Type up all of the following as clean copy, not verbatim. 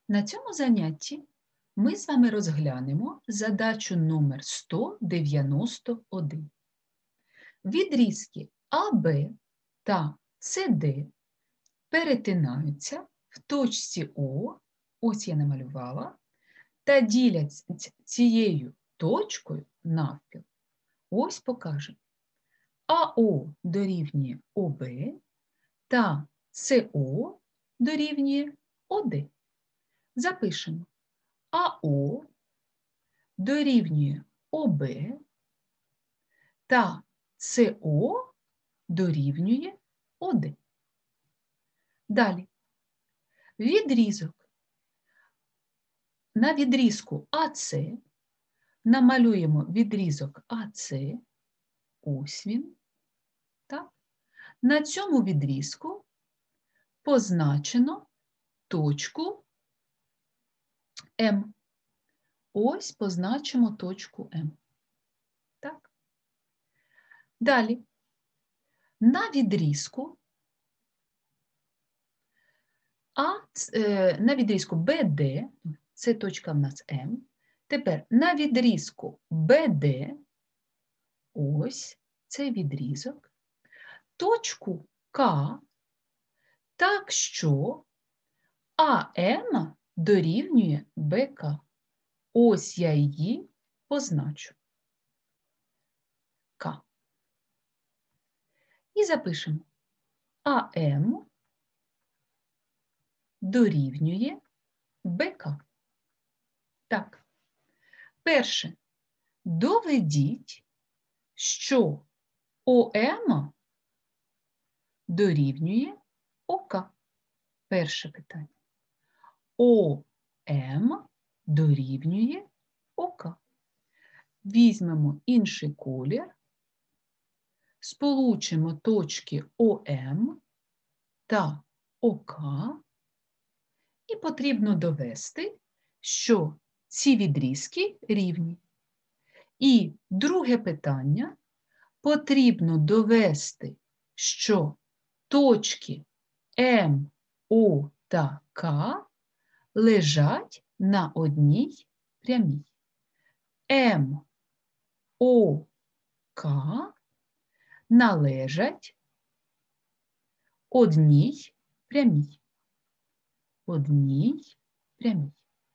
На цьому занятті ми з вами розглянемо задачу номер 191. Відрізки АБ та СД перетинаються в точці О, ось я намалювала, та діляться цією точкою навпіл. Ось покажемо. АО дорівнює ОБ та СО дорівнює ОД. Запишемо. АО дорівнює ОБ та СО дорівнює ОД. Далі. Відрізок. На відрізку АС намалюємо відрізок АС. Ось він. Так. На цьому відрізку позначено точку М. Ось позначимо точку М. Так. Далі. На відрізку БД, це точка в нас М. Тепер на відрізку БД, ось цей відрізок, точку К, так що АМ дорівнює БК. Ось я її позначу. К. І запишемо. АМ дорівнює БК. Так. Перше. Доведіть, що ОМ дорівнює ОК. Перше питання. ОМ дорівнює ОК. Візьмемо інший колір, сполучимо точки ОМ та ОК, і потрібно довести, що ці відрізки рівні. І друге питання, потрібно довести, що точки М, О та К лежать на одній прямій. М, О, К належать одній прямій. Одній прямій.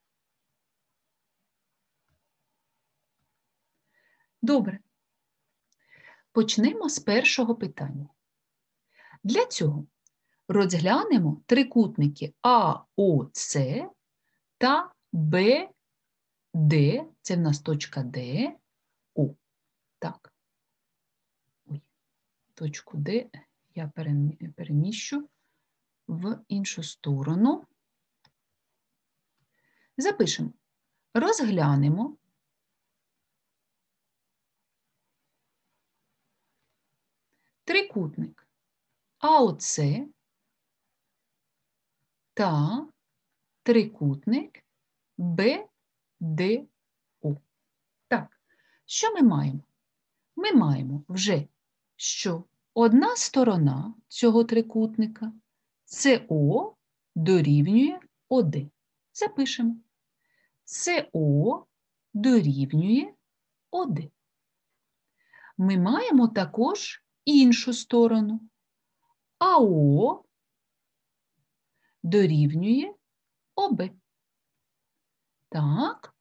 Добре. Почнемо з першого питання. Для цього розглянемо трикутники АОЦ та БД, це в нас точка Д, О. Так. Ой. Точку Д я переміщу в іншу сторону. Запишемо. Розглянемо трикутник АОЦ та трикутник БДО. Так, що ми маємо? Ми маємо вже, що одна сторона цього трикутника СО дорівнює ОД. Запишемо. СО дорівнює ОД. Ми маємо також іншу сторону. АО дорівнює ОБ. Так,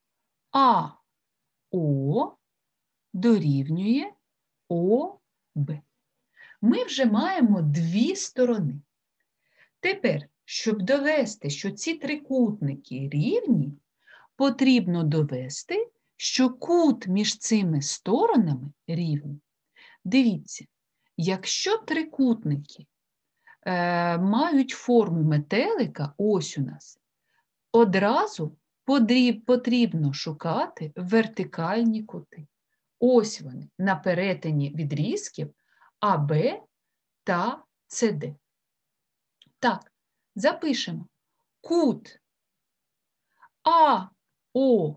АО дорівнює ОБ. Ми вже маємо дві сторони. Тепер, щоб довести, що ці трикутники рівні, потрібно довести, що кут між цими сторонами рівний. Дивіться, якщо трикутники мають форму метелика, ось у нас, одразу потрібно шукати вертикальні кути. Ось вони, на перетині відрізків АБ та СД. Так, запишемо. Кут АОЦ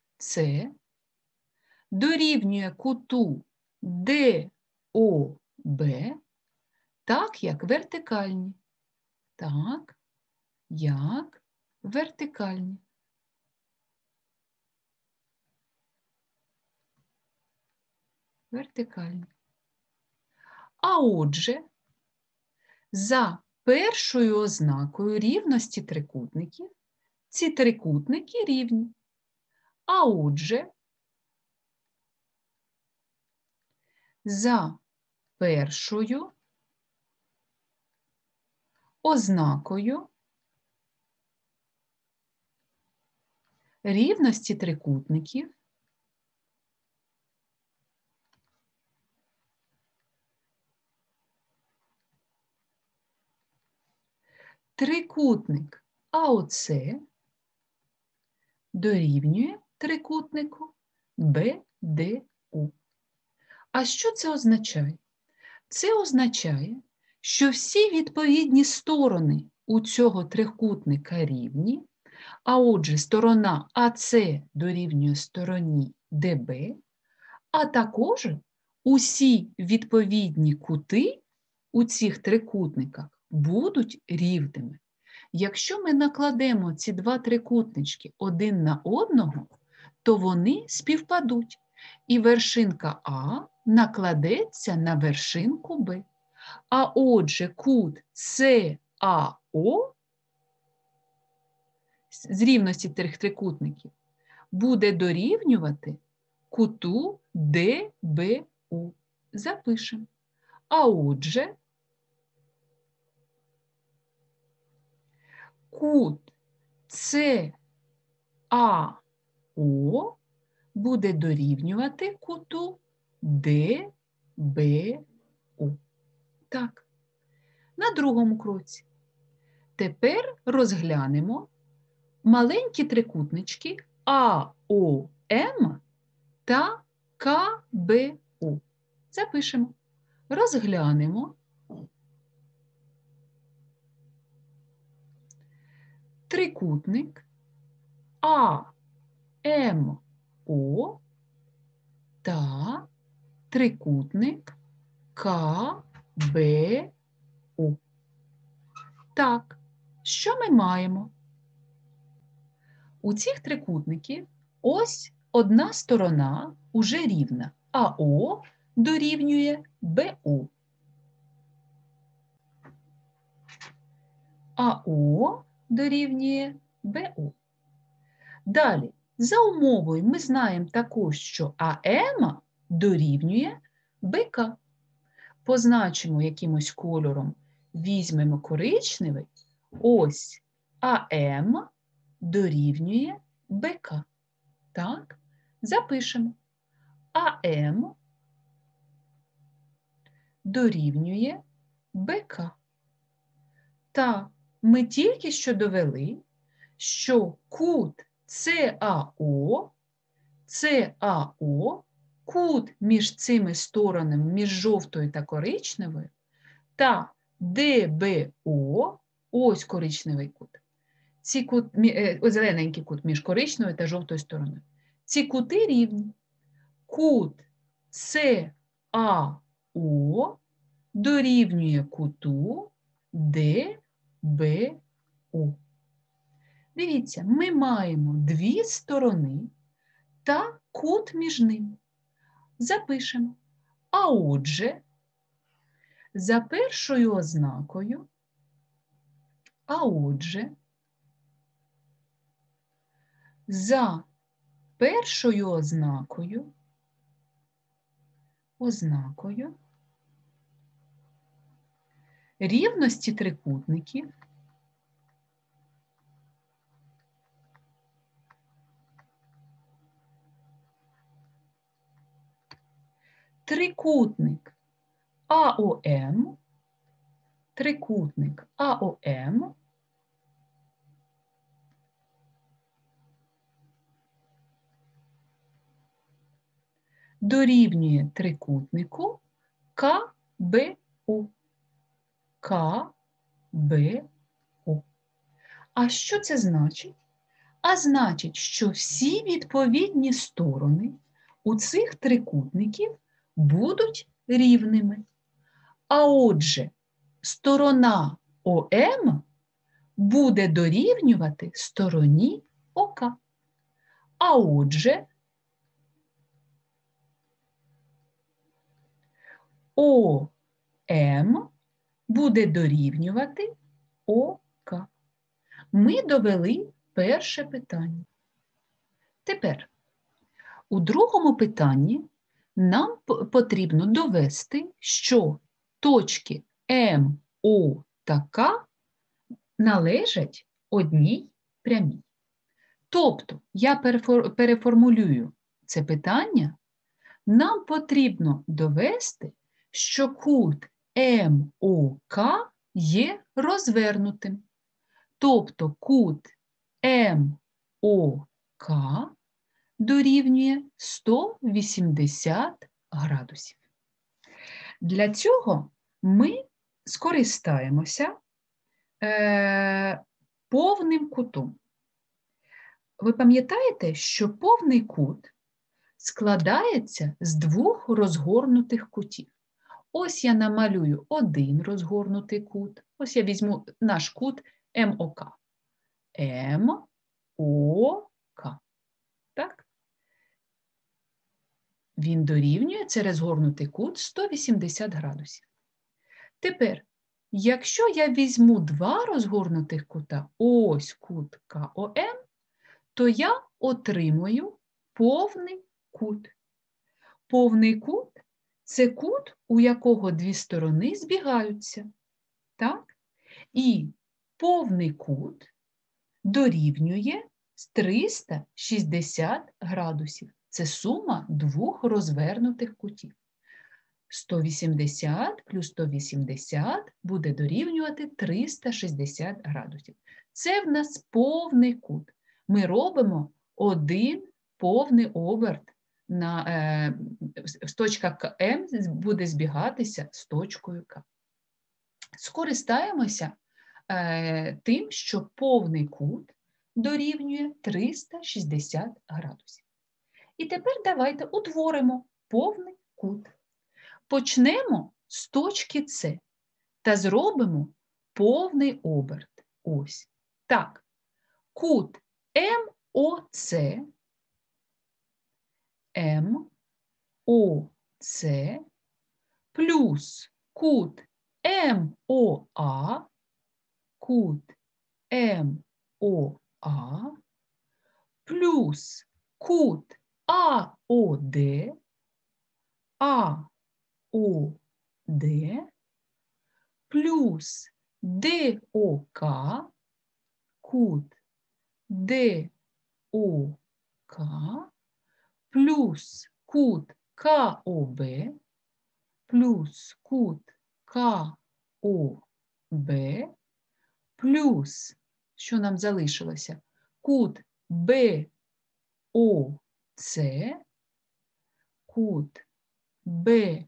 дорівнює куту ДОБ, так, як вертикальні. Так, як вертикальні. Вертикальні. А отже, за першою ознакою рівності трикутників ці трикутники рівні. А отже, за першою ознакою рівності трикутників трикутник АОЦ дорівнює трикутнику БДУ. А що це означає? Це означає, що всі відповідні сторони у цього трикутника рівні, а отже, сторона АС дорівнює стороні ДБ, а також усі відповідні кути у цих трикутниках будуть рівними. Якщо ми накладемо ці два трикутнички один на одного, то вони співпадуть, і вершинка А накладеться на вершинку Б. А отже, кут САО з рівності трьох трикутників буде дорівнювати куту ДБУ. Запишемо. А отже, кут САО буде дорівнювати куту ДБУ. Так. На другому кроці. Тепер розглянемо маленькі трикутнички АОМ та КБУ. Запишемо. Розглянемо трикутник АМО та трикутник КБУ. Так, що ми маємо? У цих трикутників ось одна сторона уже рівна. АО дорівнює БУ. АО дорівнює БУ. Далі, за умовою ми знаємо також, що АМ дорівнює БК. Позначимо якимось кольором, візьмемо коричневий. Ось АМ дорівнює БК. Так, запишемо. АМ дорівнює БК. Та ми тільки що довели, що кут САО, кут між цими сторонами, між жовтою та коричневою, та ДБО, ось коричневий кут, зелененький кут між коричневою та жовтою стороною. Ці кути рівні. Кут САО дорівнює куту ДБУ. Дивіться, ми маємо дві сторони та кут між ними. Запишемо. А отже, за першою ознакою, рівності трикутників трикутник АОМ дорівнює трикутнику КБУ. А що це значить? А значить, що всі відповідні сторони у цих трикутників будуть рівними. А отже, сторона ОМ буде дорівнювати стороні ока. А отже, ОМ буде дорівнювати ОК. Ми довели перше питання. Тепер, у другому питанні нам потрібно довести, що точки М, О та К належать одній прямій. Тобто, я переформулюю це питання, нам потрібно довести, що кут МОК є розвернутим. Тобто кут МОК дорівнює 180 градусів. Для цього ми скористаємося повним кутом. Ви пам'ятаєте, що повний кут складається з двох розгорнутих кутів. Ось я намалюю один розгорнутий кут. Ось я візьму наш кут МОК. МОК. Так? Він дорівнює, це розгорнутий кут, 180 градусів. Тепер, якщо я візьму два розгорнутих кута, ось кут КОМ, то я отримую повний кут. Повний кут – це кут, у якого дві сторони збігаються. Так? І повний кут дорівнює 360 градусів. Це сума двох розвернутих кутів. 180 плюс 180 буде дорівнювати 360 градусів. Це в нас повний кут. Ми робимо один повний оберт. Точка М буде збігатися з точкою К. Скористаємося тим, що повний кут дорівнює 360 градусів. І тепер давайте утворимо повний кут. Почнемо з точки С та зробимо повний оберт. Ось. Так, кут МОЦ плюс кут МОА плюс кут АОД плюс ДОК, кут ДОК, плюс кут КОБ, плюс кут КОБ, плюс, що нам залишилося, кут БОЦ, кут БОЦ.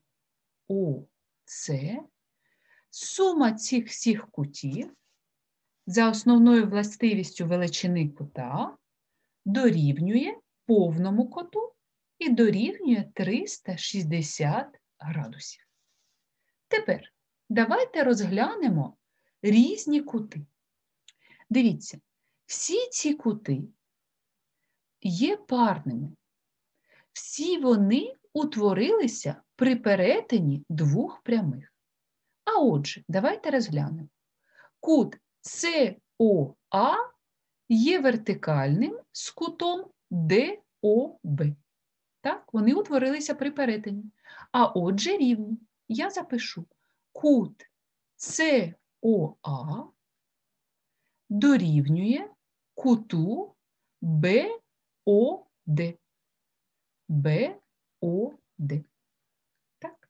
Сума цих всіх кутів за основною властивістю величини кута дорівнює повному куту і дорівнює 360 градусів. Тепер давайте розглянемо різні кути. Дивіться, всі ці кути є парними. Всі вони утворилися при перетині двох прямих. А отже, давайте розглянемо. Кут СОА є вертикальним з кутом ДОБ. Так, вони утворилися при перетині. А отже, рівні. Я запишу кут СОА дорівнює куту БОД. БОД. Так?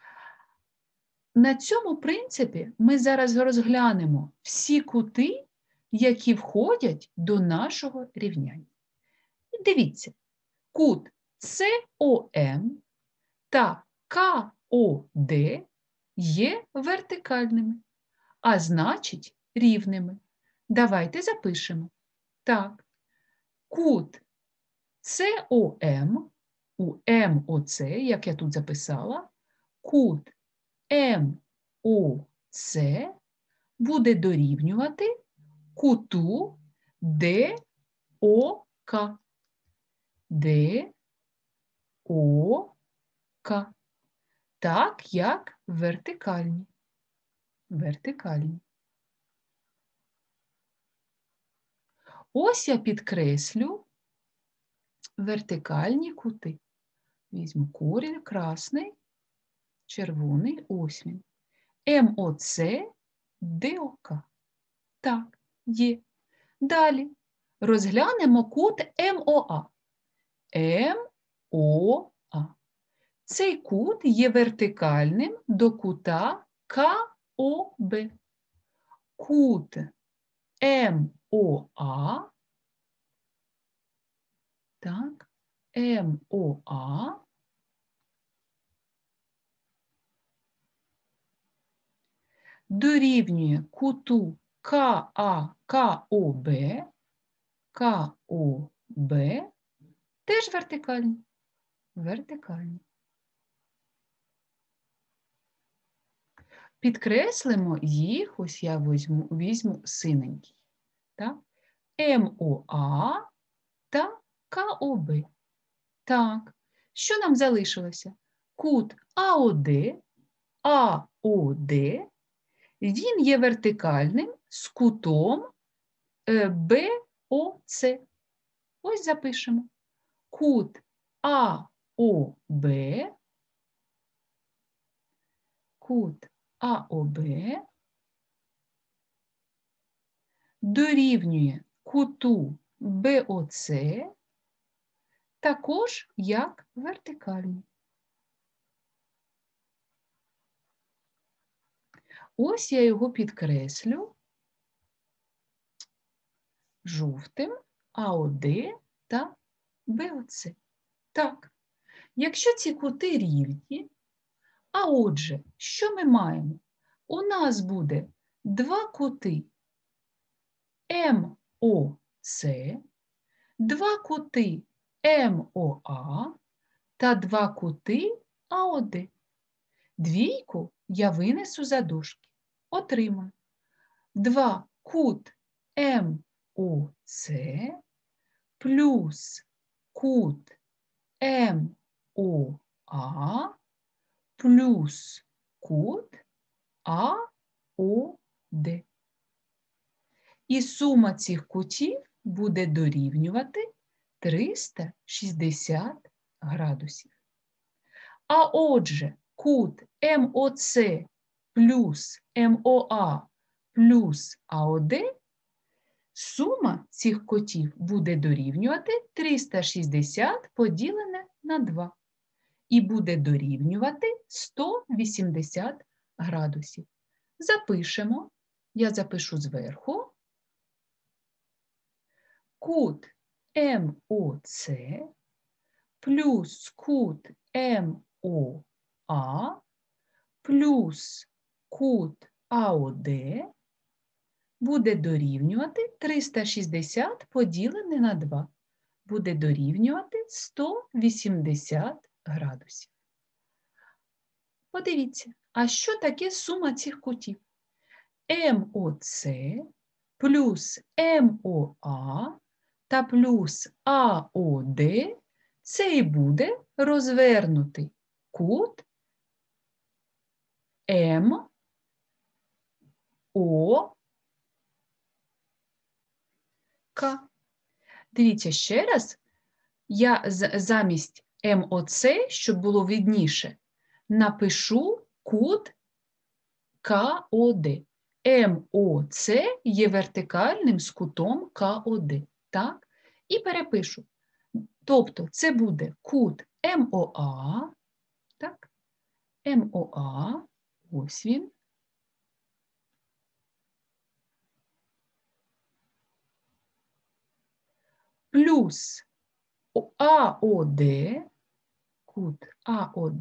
На цьому принципі ми зараз розглянемо всі кути, які входять до нашого рівняння. І дивіться, кут СОМ та КОД є вертикальними, а значить рівними. Давайте запишемо. Так, кут СОМ у МОЦ, як я тут записала, кут МОЦ буде дорівнювати куту ДОК. ДОК. Так, як вертикальні. Вертикальні. Ось я підкреслю вертикальні кути. Візьму колір красний, червоний, ось він. МОЦ, ДОК. Так, є. Далі розглянемо кут МОА. МОА. Цей кут є вертикальним до кута КОБ. Кут МОА, так, МОА дорівнює куту КОБ, КОБ теж вертикальні. Вертикальні. Підкреслимо їх, ось я візьму синенький. Так? МОА та КОБ. Так, що нам залишилося? Кут АОД, він є вертикальним з кутом БОЦ. Ось запишемо. Кут АОБ, кут АОБ дорівнює куту БОЦ також як вертикальний. Ось я його підкреслю жовтим АОД та БОЦ. Так, якщо ці кути рівні, а отже, що ми маємо? У нас буде два кути МОЦ, два кути МОА та два кути АОД. Двійку я винесу за дужки. Отримаю. Кут МОЦ плюс кут МОА плюс кут АОД. І сума цих кутів буде дорівнювати 360 градусів. А отже, кут МОЦ плюс МОА плюс АОД, сума цих кутів буде дорівнювати 360 поділене на 2. І буде дорівнювати 180 градусів. Запишемо, я запишу зверху, кут МОЦ плюс кут МОА плюс кут АОД буде дорівнювати 360 поділене на 2. Буде дорівнювати 180 градусів. Подивіться, а що таке сума цих кутів? МОЦ плюс МОА та плюс АОД – це і буде розвернутий кут МОК. Дивіться ще раз, я замість МОЦ, щоб було видніше, напишу кут КОД. МОЦ є вертикальним з кутом КОД. Так? І перепишу. Тобто це буде кут МОА, так? МОА, ось він. Плюс АОД, кут АОД,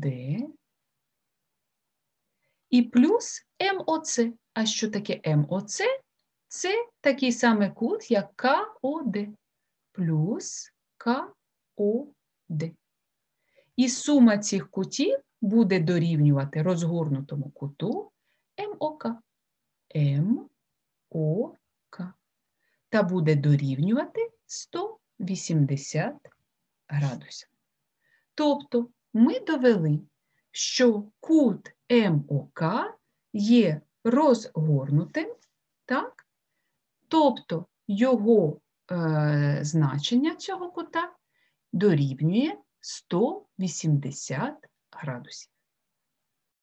і плюс МОЦ. А що таке МОЦ? Це такий самий кут, як КОД. Плюс КОД. І сума цих кутів буде дорівнювати розгорнутому куту МОК. МОК. та буде дорівнювати 180 градусів. Тобто ми довели, що кут МОК є розгорнутим, так? Тобто його значення цього кута дорівнює 180 градусів.